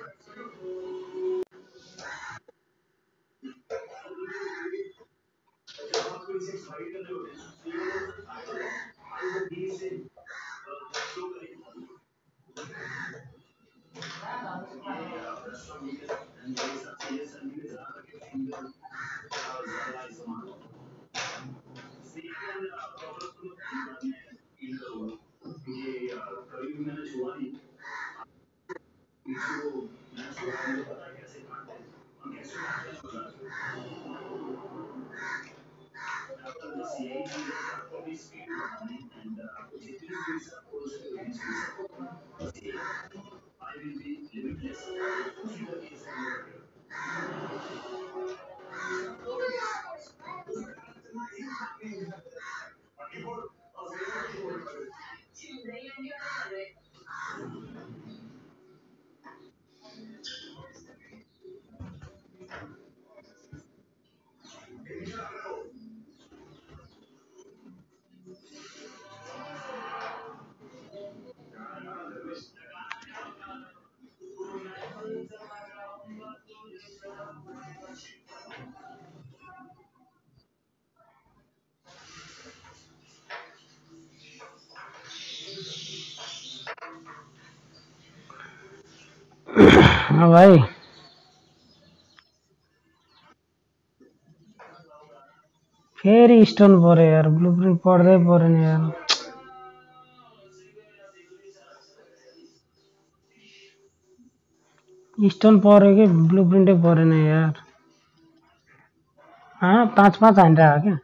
हाँ भाई फेरि स्टोन पर्यो यार ब्लुप्रिन्ट पढ्दै पर्यो नि यार स्टोन पर्यो कि ब्लुप्रिन्टै परेन यार हाँ 5-5 हानिरहेको क्या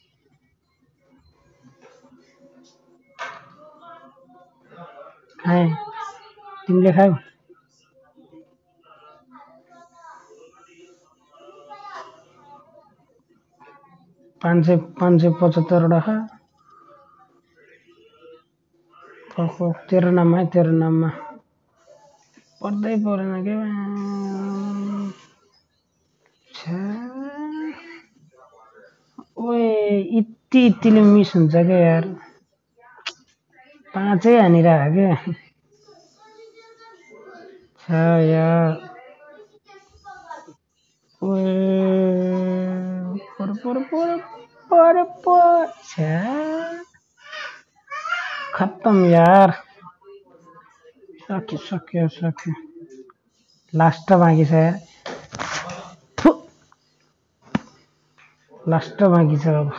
खाएँ तिमीले खायौ 575 वटा खा तेरो नाममा पढ्दै परेन के ओए इत्तिले मिस हुन्छ क्या यार 5 हानिरहेको क्या यार ओए पर खत्तम यार सक्यो लास्ट बाँकी छ यार लास्ट बाँकी छ अब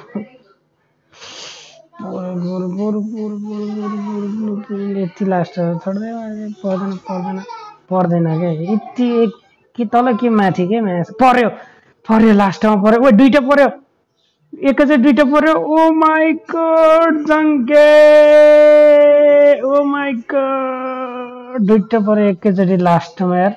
यति लास्ट छोड्दै पर्दैन क्या यति कि तल के माथि के पर्यो लास्टमा पर्यो ओ दुईटा पर्यो एकैचोटि दुईटा पर्यो oh my god Jange oh my god दुईटा पर्यो एकैचोटि लास्टमा यार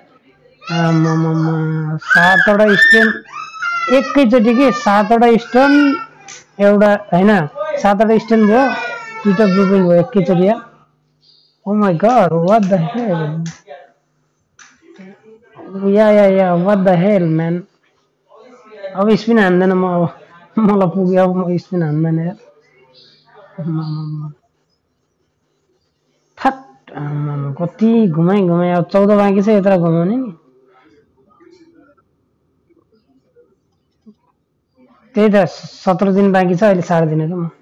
7वटा स्टोन एकैचोटि के 7वटा स्टोन एउटा हैन 7वटा स्टोन भयो दुईटा ब्लुप्रिन्ट भयो एकैचोटि यार oh my god what the hell yeah what the hell man अब स्पिन हान्दैन म अब मलाई पुग्यो अब म स्पिन हान्दैन यार थट कति घुमाइ अब 14 बाँकी छ यत्र घुमाउने नि त्यही त 17 दिन बाँकी छ अहिले 8.5 दिनको म